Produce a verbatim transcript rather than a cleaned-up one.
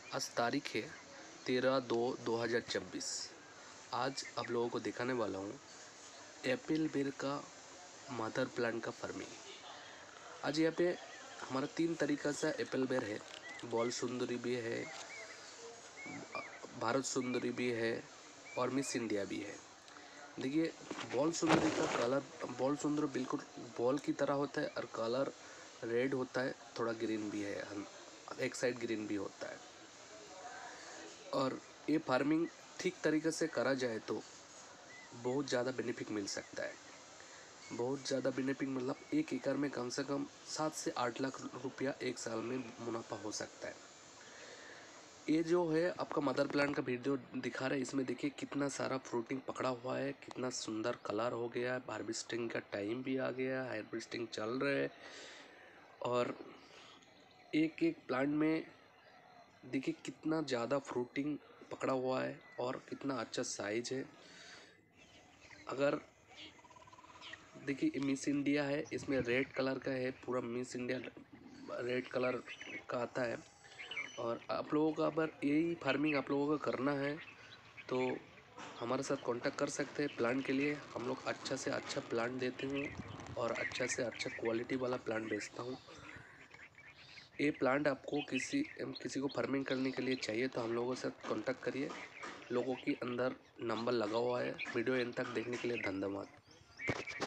आज तारीख है तेरह दो दो हज़ार छब्बीस। आज आप लोगों को दिखाने वाला हूँ एप्पल बेर का मदर प्लांट का फार्मिंग। आज यहाँ पे हमारा तीन तरीका से एप्पल बेर है। बॉल सुंदरी भी है, भारत सुंदरी भी है और मिस इंडिया भी है। देखिए, बॉल सुंदरी का कलर, बॉल सुंदरी बिल्कुल बॉल की तरह होता है और कलर रेड होता है, थोड़ा ग्रीन भी है, एक साइड ग्रीन भी होता है। और ये फार्मिंग ठीक तरीके से करा जाए तो बहुत ज़्यादा बेनिफिट मिल सकता है। बहुत ज़्यादा बेनिफिट मतलब एक एकड़ में कम से कम सात से आठ लाख रुपया एक साल में मुनाफा हो सकता है। ये जो है आपका मदर प्लांट का वीडियो दिखा रहा है, इसमें देखिए कितना सारा फ्रूटिंग पकड़ा हुआ है, कितना सुंदर कलर हो गया है। हार्वेस्टिंग का टाइम भी आ गया, हार्वेस्टिंग चल रहा है। और एक एक प्लांट में देखिए कितना ज़्यादा फ्रूटिंग पकड़ा हुआ है और कितना अच्छा साइज है। अगर देखिए मिस इंडिया है, इसमें रेड कलर का है, पूरा मिस इंडिया रेड कलर का आता है। और आप लोगों का अगर यही फार्मिंग आप लोगों का करना है तो हमारे साथ कांटेक्ट कर सकते हैं प्लांट के लिए। हम लोग अच्छा से अच्छा प्लांट देते हैं और अच्छा से अच्छा क्वालिटी वाला प्लांट बेचता हूँ। ये प्लांट आपको किसी किसी को फार्मिंग करने के लिए चाहिए तो हम लोगों से कांटेक्ट करिए। लोगों के अंदर नंबर लगा हुआ है। वीडियो एंड तक देखने के लिए धन्यवाद।